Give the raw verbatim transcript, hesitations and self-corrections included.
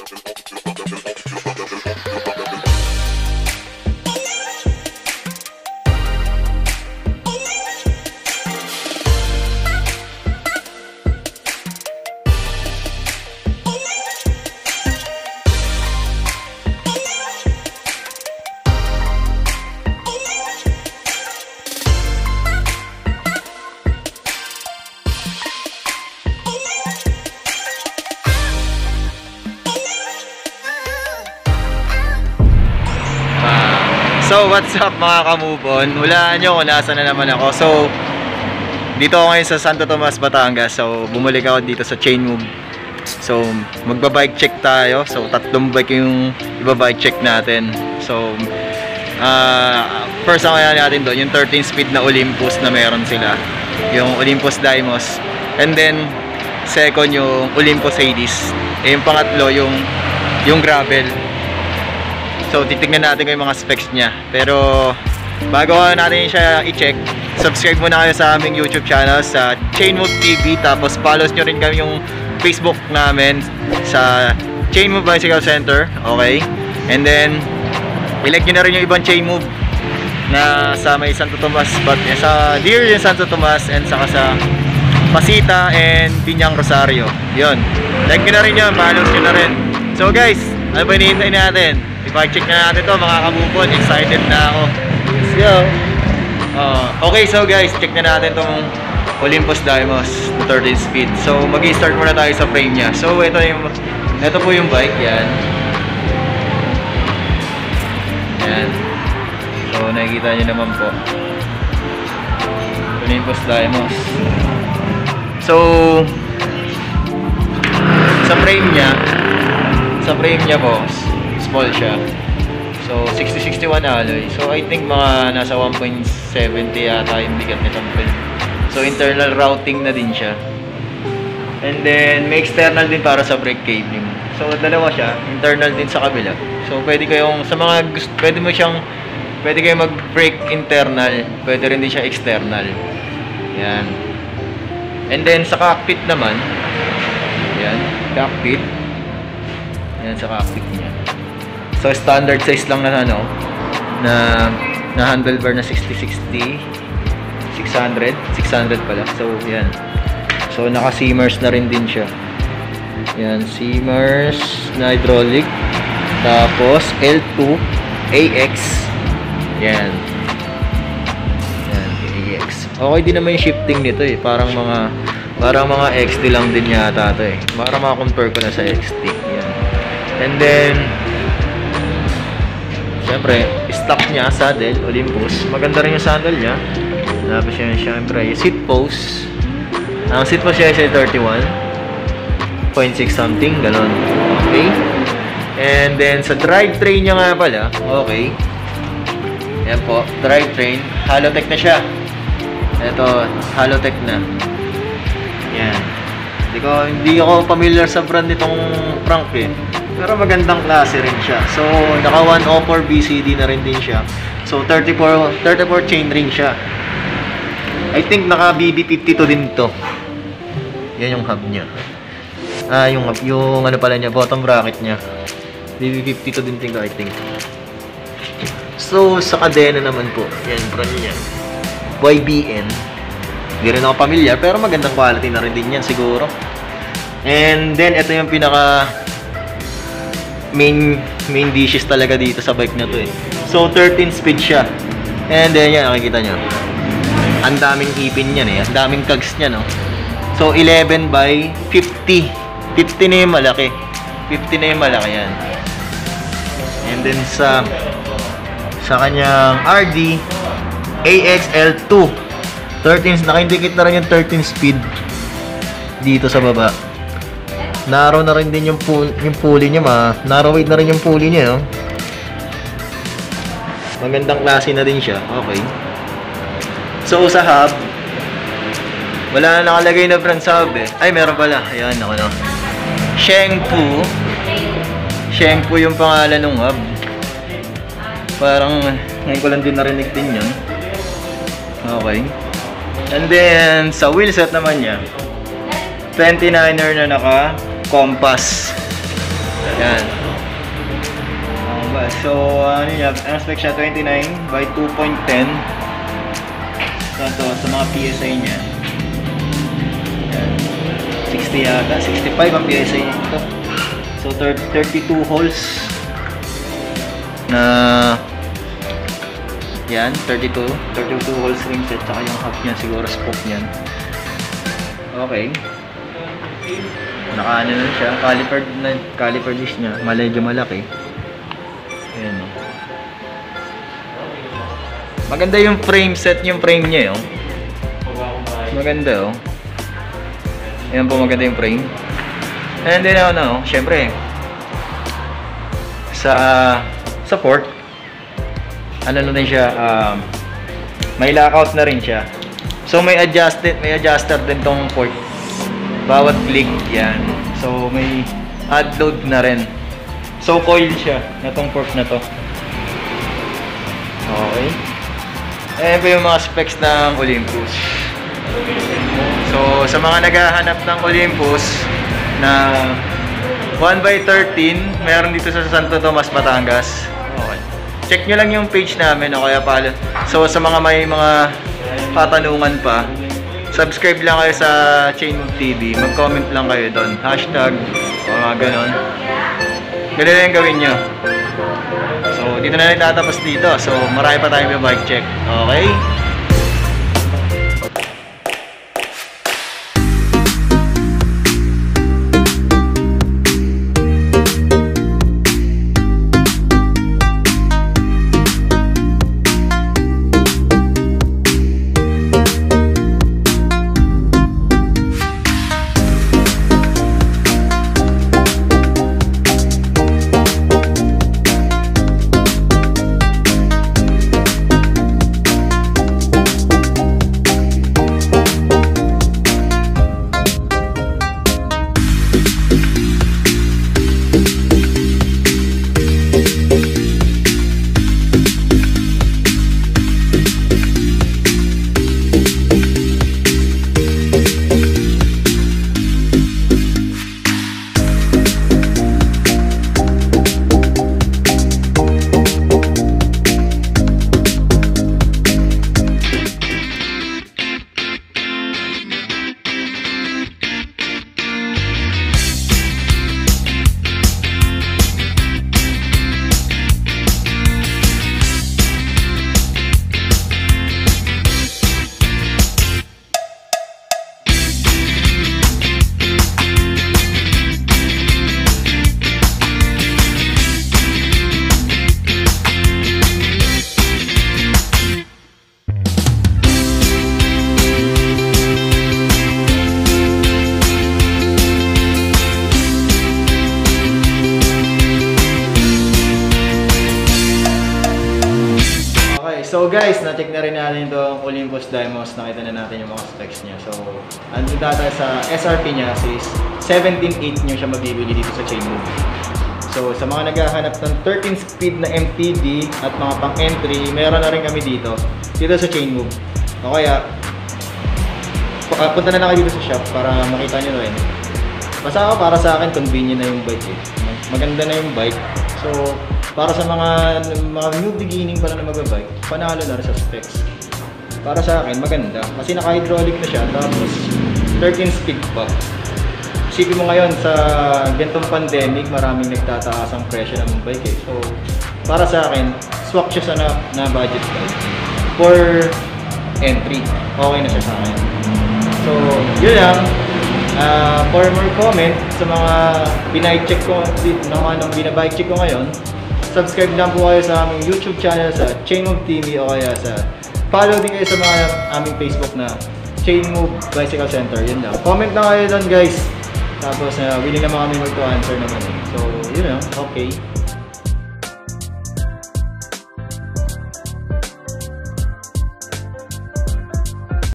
So what's up mga ka-move on? Hulaan nyo kung nasa na naman ako. So dito ako ngayon sa Santo Tomas, Batangas. So bumalik ako dito sa chain move. So magba-bike check tayo. So tatlong bike yung iba-bike check natin. So uh, first ang kaya natin doon, yung thirteen speed na Olympus na meron sila, yung Olympus Deimos. And then second yung Olympus Hades. E yung pangatlo yung yung gravel. So titignan natin kung yung mga specs niya. Pero bago natin siya i-check, subscribe muna kayo sa aming YouTube channel sa Chain Move T V. Tapos follow nyo rin kami yung Facebook namin sa Chain Move Bicycle Center. Okay? And then i-like nyo na rin yung ibang Chain Move na sa may Santo Tomas, but sa Deer yung Santo Tomas, and saka sa Pasita and Piñang Rosario. Yun, like nyo na rin yun, follow nyo na rin. So guys, ano ba hinihintay natin? I-bike check na natin to mga kabupon. Excited na ako. Let's go. uh, Okay, so guys, check na natin tong Olympus Deimos na thirteen speed. So mag-i-start muna tayo sa frame nya. So ito, yung, ito po yung bike. Yan. Yan. So nakikita nyo naman po Olympus Deimos. So sa frame nya, sa frame nya po, small siya. So sixty sixty-one alloy. So I think mga nasa one point seven zero yata yung bigat nitong frame. So internal routing na din siya. And then may external din para sa brake cabling. So dalawa siya, internal din sa kabila. So pwede kayong sa mga gusto, pwede mo siyang pwede kayong mag-brake internal, pwede rin din siya external. Yan. And then sa cockpit naman, yan, cockpit. Yan sa cockpit niya. So standard size lang na ano, na na handlebar na sixty sixty, six hundred, six hundred pala. So yan. So naka seamers na rin din siya. Yan, seamers na hydraulic. Tapos L two A X. Yan. Yan, A X. Okay din naman yung shifting nito eh. Parang mga parang mga X T lang din yata ito eh. Para maka-compare ko na sa X T. Yan. And then siyempre, stock niya, saddle, Olympus. Maganda rin yung saddle niya. Tapos yun, siyempre, seat post. Ang seat post niya ay thirty-one point six something, ganon. Okay. And then, sa drivetrain niya nga pala, okay. Yan po, drivetrain. Halotech na siya. Ito, Halotech na. Yan. Hindi ko, hindi ako familiar sa brand nitong crank eh. Pero magandang klase rin siya. So, naka one oh four B C D na rin din siya. So, thirty-four, thirty-four chain ring siya. I think naka B B fifty-two din to. Yan yung hub niya. Ah, yung, yung ano pala niya, bottom bracket niya. B B fifty-two din tingko, I think. So, sa kadena naman po. Yan, brand niya. Y B N. Hindi rin ako familiar, pero magandang quality na rin din yan siguro. And then, ito yung pinaka main main dishes talaga dito sa bike na to eh. So thirteen speed siya. And then yan, nakikita nyo, ang daming ipin yan eh, ang daming cogs niya, no. So eleven by fifty. fifty na yung malaki, fifty na yung malaki yan. And then sa sa kanyang R D A X L two thirteen, naka-indicate na rin yung thirteen speed dito sa baba. Narrow na rin din yung, pool, yung pulley niya, ma. Narrow weight na rin yung pulley niya, no? Magandang klase na din siya. Okay. So, sa hub, wala na nakalagay na brand sa hub, eh. Ay, meron pala. Ayan, ako, no? Shengpu. Shengpu yung pangalan ng hub. Parang, ngayon ko lang din narinig din yun. Okay. And then, sa wheelset naman niya, twenty-niner na naka compass. Yan. So, ano niya, ang spec siya twenty-nine by two point one zero. So, ito, sa mga P S I niya. Yan. sixty yata, sixty-five ang P S I niya ito. So, thirty-two holes na yan, thirty-two holes ring set, saka yung half niyan, siguro scope niyan. Okay. Naka ano na siya, caliper na caliper dish niya, medyo malaki. Ayan, oh. Maganda yung frame set, yung frame niya, oh. Maganda, oh. Ayan po, maganda yung frame. And then, ano, syempre, sa sa port, ano na rin siya, um, may lockout na rin siya. So, may adjusted, may adjuster din tong port. Bawat click, yan. So, may add load na rin. So, coil siya na tong port na to. Okay. Ayan po yung mga specs ng Olympus. So, sa mga naghahanap ng Olympus na one by thirteen, meron dito sa Santo Tomas, Batangas. Okay. Check nyo lang yung page namin, o kaya pala. So, sa mga may mga katanungan pa, subscribe lang kayo sa Chainmove T V. Mag-comment lang kayo doon. Hashtag, o mga ganon. Ganun na yung gawin nyo. So, dito na rin tatapos dito. So, marami pa tayong yung bike check. Okay? So guys, na-check na rin natin itong Olympus Deimos. Nakita na natin yung mga specs niya. So, andun data sa S R P niya is seventeen eight nyo siya mabibili dito sa Chainmove. So, sa mga naghahanap ng thirteen speed na M T B at mga pang-entry, meron na rin kami dito. Dito sa Chainmove. O kaya, punta na lang kayo dito sa shop para makita nyo rin. Basta ako, para sa akin, convenient na yung bike eh. Maganda na yung bike. So, para sa mga mga new beginning pa lang na mag-bike, panalo na rin sa specs. Para sa akin, maganda. Kasi naka-hydraulic na siya, tapos thirteen speed pa. Isipin mo ngayon, sa gantong pandemic, maraming nagtataas ang presyo ng bike eh. So, para sa akin, swak siya sa na, na budget bike. For entry, okay na siya sa akin. So, yun lang. Uh, for more comment sa mga binike check ko, ng anong binabike check ko ngayon, subscribe lang po kayo sa aming YouTube channel sa Chainmove T V o kaya sa follow din kayo sa mga aming Facebook na Chainmove Bicycle Center. Yun lang. Comment lang kayo doon guys. Tapos uh, willing naman kami mag-to-answer naman eh. So, yun lang. Okay.